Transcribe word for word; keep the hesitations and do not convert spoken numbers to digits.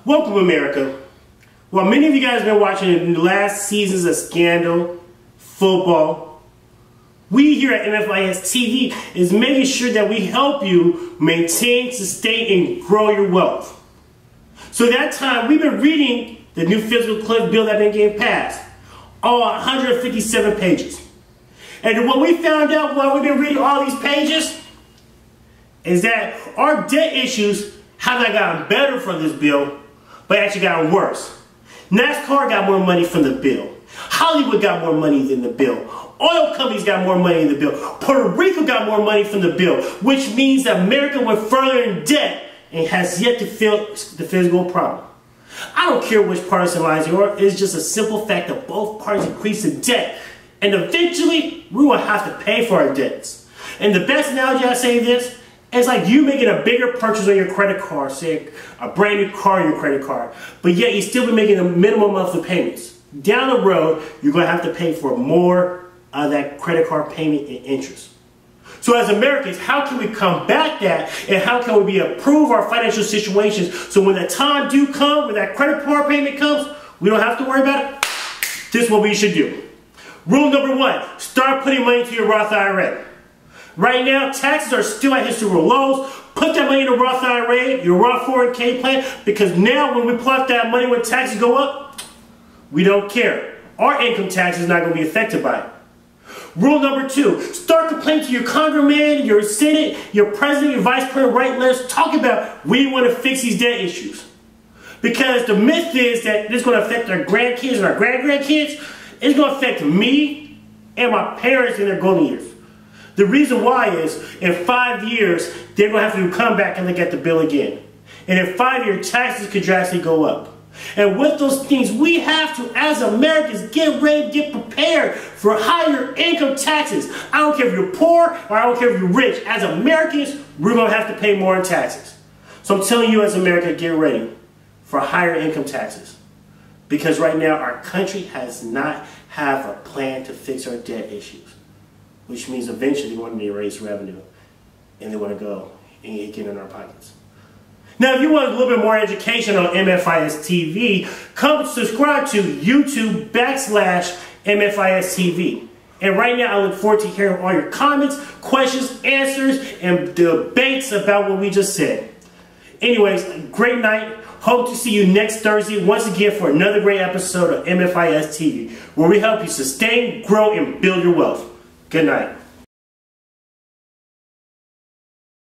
Welcome, America. While many of you guys have been watching the last seasons of Scandal, football, we here at M F I S T V is making sure that we help you maintain, sustain, and grow your wealth. So that time, we've been reading the new fiscal cliff bill that's been getting passed. All one hundred fifty-seven pages. And what we found out while we've been reading all these pages is that our debt issues have not gotten better from this bill, but actually gotten worse. NASCAR got more money from the bill. Hollywood got more money than the bill. Oil companies got more money than the bill. Puerto Rico got more money from the bill, which means that America went further in debt and has yet to fix the physical problem. I don't care which partisan lines you are, it's just a simple fact that both parties increase in debt, and eventually we will have to pay for our debts. And the best analogy I say this, it's like you making a bigger purchase on your credit card, say a brand new car on your credit card, but yet you still be making a minimum monthly payments. Down the road, you're going to have to pay for more of that credit card payment and interest. So as Americans, how can we combat that, and how can we improve our financial situations so when the time do come, when that credit card payment comes, we don't have to worry about it? This is what we should do. Rule number one, start putting money into your Roth I R A. Right now, taxes are still at historical lows. Put that money in a Roth I R A, your Roth four oh one K plan, because now when we plot that money when taxes go up, we don't care. Our income tax is not going to be affected by it. Rule number two, start complaining to your congressman, your senate, your president, your vice president, write letters, talk about we want to fix these debt issues. Because the myth is that this is going to affect our grandkids and our grand-grandkids. It's going to affect me and my parents in their golden years. The reason why is, in five years, they're going to have to come back and look at the bill again. And in five years, taxes could drastically go up. And with those things, we have to, as Americans, get ready, get prepared for higher income taxes. I don't care if you're poor or I don't care if you're rich. As Americans, we're going to have to pay more in taxes. So I'm telling you as Americans, get ready for higher income taxes. Because right now, our country has not have a plan to fix our debt issues. Which means eventually they want to raise revenue and they want to go and get in our pockets. Now, if you want a little bit more education on M F I S T V, come subscribe to YouTube backslash M F I S T V. And right now, I look forward to hearing all your comments, questions, answers, and debates about what we just said. Anyways, great night. Hope to see you next Thursday once again for another great episode of M F I S T V, where we help you sustain, grow, and build your wealth. Good night.